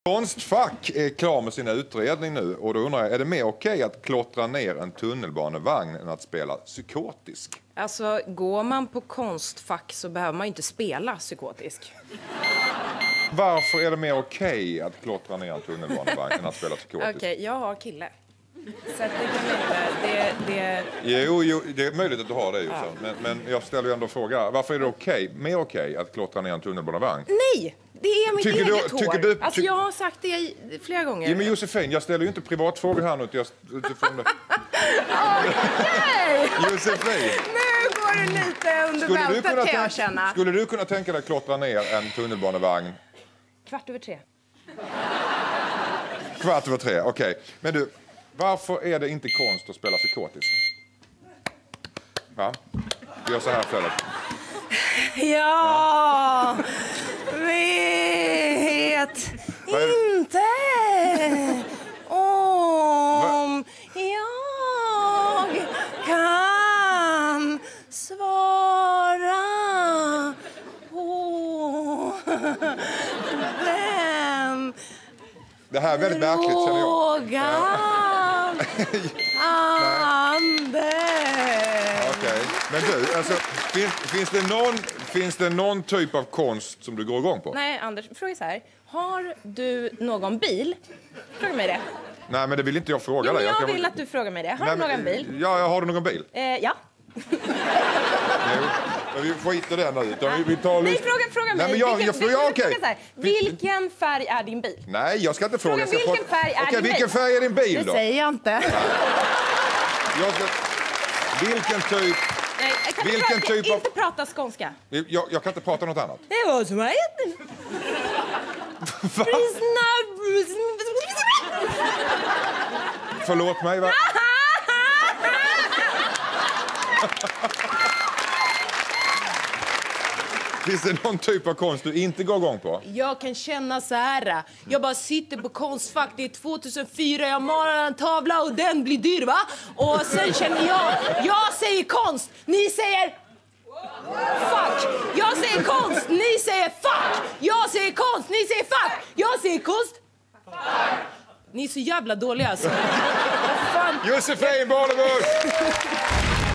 Konstfack är klar med sina utredning nu och då undrar jag, är det mer okej att klottra ner en tunnelbanevagn än att spela psykotisk? Alltså, går man på Konstfack så behöver man ju inte spela psykotisk. Varför är det mer okej att klottra ner en tunnelbanevagn än att spela psykotisk? Okej, jag har kille. Så att det kan inte... Jo, det är möjligt att du har det. Ja. Men jag ställer ju ändå frågan, varför är det mer okej att klottra ner en tunnelbanevagn? Nej! Det är mitt eget hår. Alltså, jag har sagt det flera gånger. Ja, men Josefin, jag ställer ju inte privatfrågor här nu utifrån det. Okej! Josefin! Nu går det lite under bältet, kan jag känna. Skulle du kunna tänka dig att klottra ner en tunnelbanevagn? 2:15. 2:15, okej. Men du, varför är det inte konst att spela psykotisk? Va? Vi gör så här istället. Ja, vet inte om jag kan svara på den. Det här är väldigt märkligt, känner jag. Frågan, Anders. Okej. Men du, alltså, finns det någon typ av konst som du går igång på? Nej, Anders, fråga så här. Har du någon bil? Fråga mig det. Nej, men det vill inte jag fråga dig. Jag vill att du frågar mig det. Har du någon bil? Ja, har du någon bil? Ja. Vi skiter den nu. Vi tar Nej, fråga mig. Nej, men vilken färg är din bil? Nej, jag ska inte fråga. Vilken färg är din bil? Vilken färg är din bil då? Det säger jag inte. Vilken typ... Nej, jag kan inte prata skånska. Jag kan inte prata något annat. Det var som jag Förlåt mig, va? Finns det någon typ av konst du inte går igång på? Jag kan känna så här. Jag bara sitter på Konstfack. Det är 2004. Jag malar en tavla och den blir dyr, va? Och sen känner jag säger konst. Ni säger... Fuck! Jag säger konst. Ni säger fuck! Jag säger konst. Ni säger fuck! Jag säger konst. Ni är så jävla dåliga, alltså. Josefin Bornebusch!